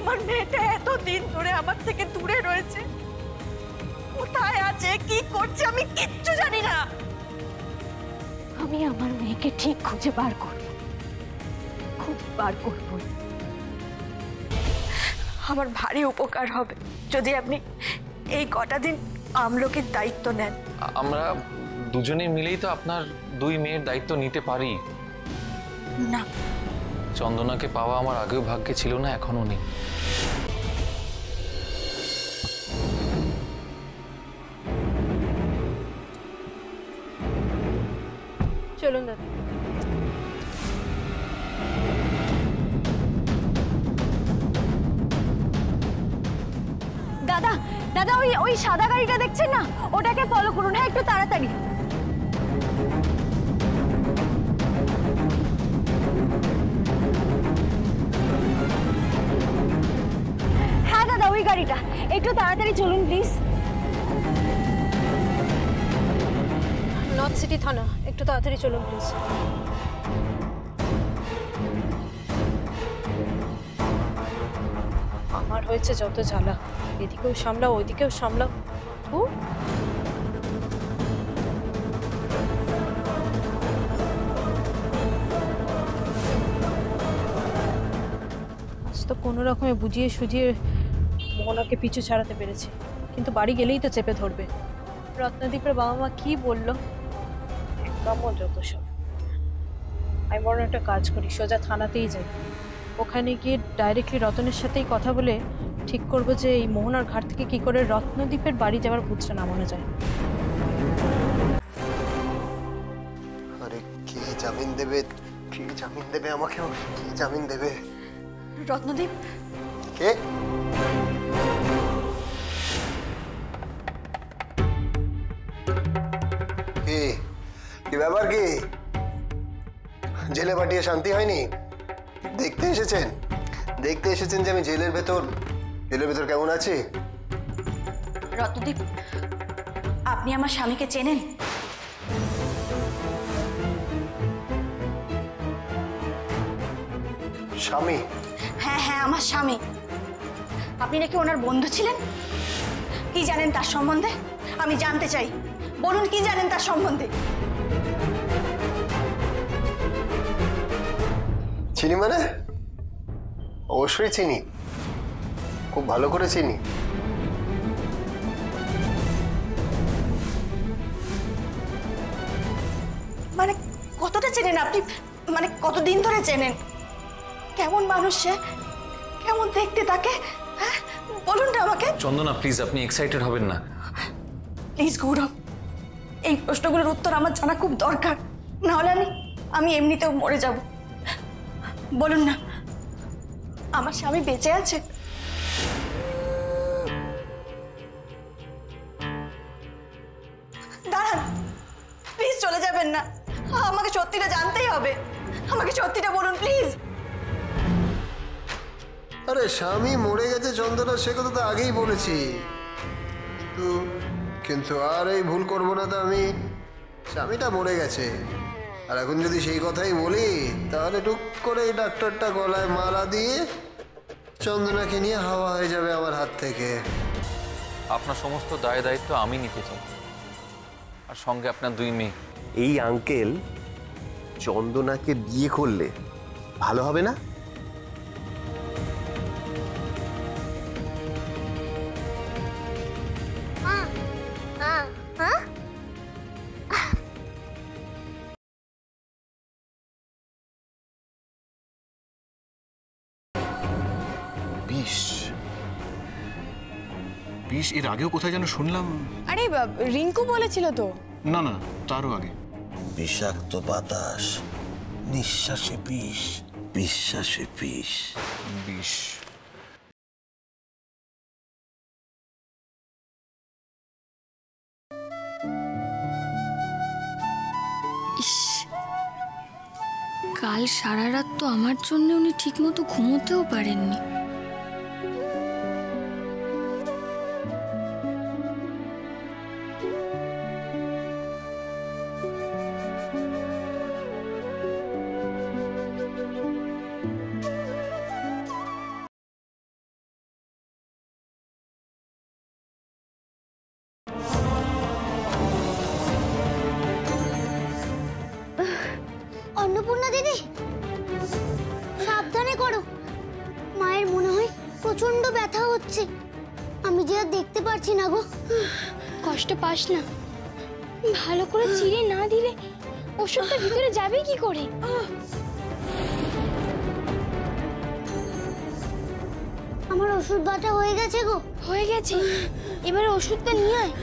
আমার মেয়েটা এতদিন ধরে আমার থেকে দূরে রয়েছে, কোথায় আছে, কি করছে আমি কিচ্ছু জানি না। আমি আমার মেয়েকে ঠিক খুঁজে বার করব, খুব বার করব। আমার ভারী উপকার হবে যদি আপনি এই কটা দিন আমলকির দায়িত্ব নেন। আমরা দুজনে মিলেই তো আপনার দুই মেয়ের দায়িত্ব নিতে পারি। না, চন্দনাকে পাওয়া আমার আগেও ভাগ্যে ছিল না, এখনো নেই। চলুন দাদা। দাদা দাদা, ওই ওই সাদা গাড়িটা দেখছেন না, ওটাকে ফলো করুন। হ্যাঁ, একটু তাড়াতাড়ি। হ্যাঁ দাদা, ওই গাড়িটা। একটু তাড়াতাড়ি চলুন প্লিজ। নর্থ সিটি থানা, একটু তাড়াতাড়ি চলুন প্লিজ। আমার হয়েছে যত জ্বালা, এদিকেও সামলাও ওইদিকেও সামলাও। তো কোনো রকমে বুঝিয়ে সুঝিয়ে মোহনাকে পিছু ছাড়াতে পেরেছে, কিন্তু বাড়ি গেলেই তো চেপে ধরবে। রত্নদীপের বাবা মা কি বললো, একদম যত সব। আমি বরং একটা কাজ করি, সোজা থানাতেই যাই। ওখানে গিয়ে ডাইরেক্টলি রতনের সাথেই কথা বলে ঠিক করবো যে এই মোহনার ঘাট থেকে কি করে রত্নদীপের বাড়ি যাওয়ার ভূতটা নামানো যায়। আরে কে জামিন দেবে, কে জামিন দেবে আমাকে, কে জামিন দেবে? রত্নদীপ। কে? কি ব্যাপার? কি জেলে পাঠিয়ে শান্তি হয়নি? দেখতে এসেছেন যে আমি জেলের ভেতর কেমন আছি? রত্নদীপ, আপনি আমার স্বামীকে চেনেন? স্বামী? হ্যাঁ হ্যাঁ, আমার স্বামী। আপনি নাকি ওনার বন্ধু ছিলেন। কি জানেন তার সম্বন্ধে? আমি জানতে চাই, বলুন কি জানেন তার সম্বন্ধে। চিনি মানে? অবশ্যই চিনি, খুব ভালো করে চিনি। মানে কতটা চেনেন আপনি? মানে কতদিন ধরে চেনেন? কেমন মানুষ সে, কেমন দেখতে তাকে, হ্যাঁ বলুন না আমাকে। চন্দনা প্লিজ, আপনি এক্সাইটেড হবেন না প্লিজ গৌরব, এই প্রশ্নগুলোর উত্তর আমার জানা খুব দরকার, না হলে আমি এমনিতেও মরে যাব। বলুন না, আমার স্বামী বেঁচে আছে? দাঁড়ান, প্লিজ চলে যাবেন না, আমাকে সত্যিটা জানতেই হবে। আমাকে সত্যিটা বলুন প্লিজ। আরে স্বামী মরে গেছে চন্দনা, সে কথা তো আগেই বলেছি, কিন্তু আর এই ভুল করবো না তো আমি। স্বামীটা মরে গেছে, আর এখন যদি সেই কথাই বলি তাহলে টুক করে এই ডাক্তারটা গলায় মালা দিয়ে চন্দনাকে নিয়ে হাওয়া হয়ে যাবে আমার হাত থেকে। আপনার সমস্ত দায় দায়িত্ব আমি নিতে চাই, আর সঙ্গে আপনার দুই মেয়ে। এই আঙ্কেল চন্দনাকে বিয়ে করলে ভালো হবে না? বিষ এর আগেও কোথায় যেন শুনলাম। আরে রিঙ্কু বলেছিল তো। না না, তারও আগে। বিষাক্ত বাতাস, নিঃশ্বাসে বিষ, বিশ্বাসে বিষ। বিষ? ইস, কাল সারা রাত তো আমার জন্য উনি ঠিক মতো ঘুমোতেও পারেননি। সাবধানে করো। মায়ের মনে হয় প্রচন্ড ব্যথা হচ্ছে। আমি যে আর দেখতে পারছি না গো। কষ্ট পাস না, ভালো করে চিড়ে না দিলে ওষুধটা ভিতরে যাবে কি করে? আমার ওষুধ বাটা হয়ে গেছে গো। হয়ে গেছে, এবারে ওষুধটা নিয়ে আয়।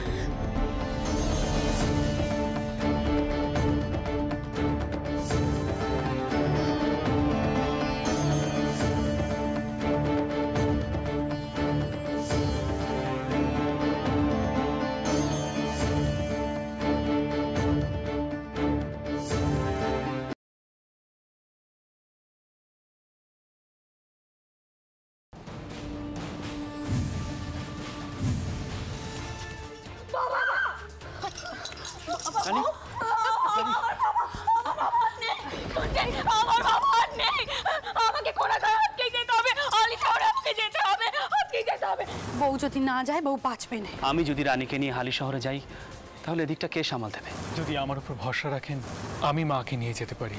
বউ যদি না যায় বউ বাঁচবে না। আমি যদি রানীকে নিয়ে হালি শহরে যাই তাহলে এদিকটা কে সামাল দেবে? যদি আমার উপর ভরসা রাখেন আমি মাকে নিয়ে যেতে পারি।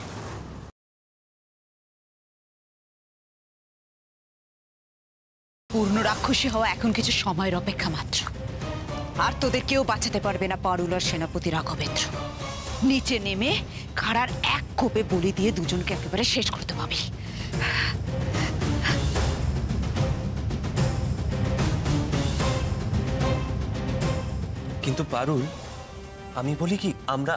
পূর্ণ রাক্ষসী হওয়া এখন কিছু সময়ের অপেক্ষা মাত্র। আর তোদের কেউ বাঁচাতে পারবে না পারুল আর সেনাপতি রাঘবেন্দ্র। নিচে নেমে খাড়ার এক কোপে বলি দিয়ে দুজনকে একেবারে শেষ করতে পাবি। কিন্তু পারুল, আমি বলি কি, আমরা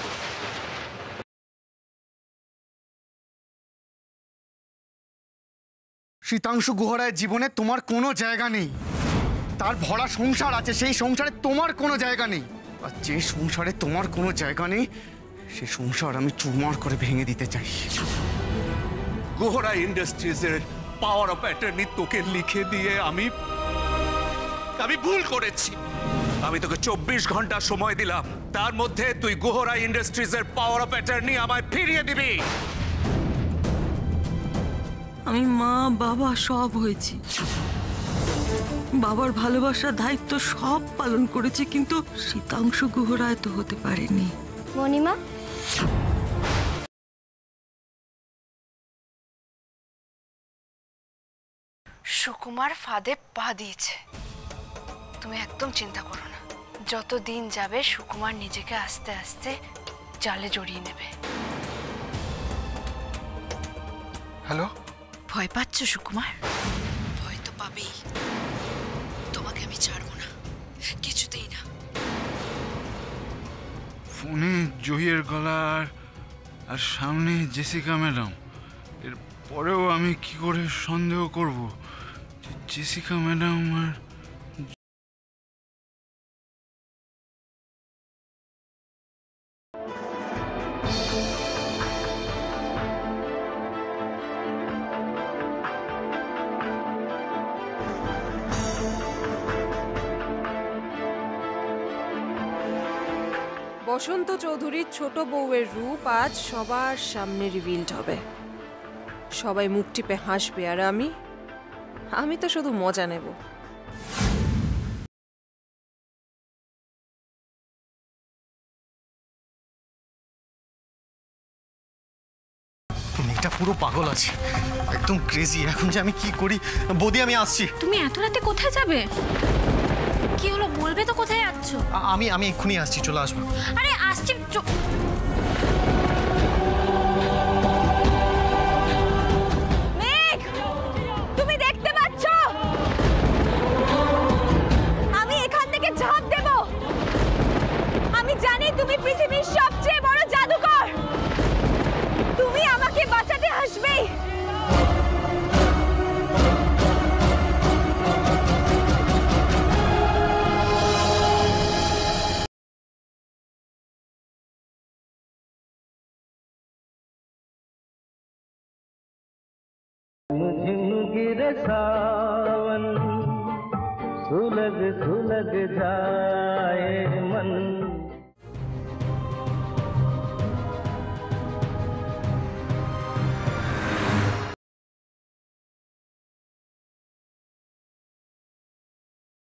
শীতাংশু গুহরায়ের জীবনে তোমার কোনো জায়গা নেই। তার ভরা সংসার আছে, সেই সংসারে তোমার কোনো জায়গা নেই। আর যে সংসারে তোমার কোনো জায়গা নেই সে সংসার আমি চুরমার করে ভেঙে দিতে চাই। গুহরা ইন্ডাস্ট্রিজের পাওয়ার অফ অ্যাটর্নি তোকে লিখে দিয়ে আমি ভুল করেছি। আমি তোকে 24 ঘন্টা সময় দিলাম, তার মধ্যে তুই গুহরা ইন্ডাস্ট্রিজের পাওয়ার অফ অ্যাটর্নি আমায় ফিরিয়ে দিবি। আমি মা বাবা সব হয়েছি, বাবার ভালোবাসার দায়িত্ব সব পালন করেছি, কিন্তু শীতাংশু গুহরায় তো হতে পারেনি। মণিমা, সুকুমার ফাঁদে পা দিয়েছে। তুমি একদম চিন্তা করো না, যত দিন যাবে সুকুমার নিজেকে আস্তে আস্তে জালে জড়িয়ে নেবে। হ্যালো, ভয় পাচ্ছ সুকুমার? ভয় তো পাবেই। তোমাকে আমি ছাড়বো না, কিছুতেই না। ফোনে জহির গলার আর সামনে জেসিকা ম্যাডাম, এর পরেও আমি কি করে সন্দেহ করব যে জেসিকা ম্যাডাম আর বসন্ত চৌধুরীর ছোট বউয়ের রূপ আজ সবার সামনে রিভিলড হবে। সবাই মুখ টিপে হাসবে আর আমি তো শুধু মজা নেব। মেয়েটা পুরো পাগল আছে, একদম ক্রেজি। এখন যে আমি কি করি? বৌদি আমি আসছি। তুমি এত রাতে কোথায় যাবে? কি হলো বলবে তো, কোথায় যাচ্ছ? আমি এক্ষুনি আসছি, চলে আসবো। আরে আসছি। মেঘ, তুমি দেখতে পাচ্ছ? আমি এখান থেকে ঝাঁপ দেব। আমি জানি তুমি পৃথিবীর সবচেয়ে বড় জাদুকর। তুমি আমাকে বাঁচাতে আসবেই। गिरे सावन सुलग सुलग जाए मन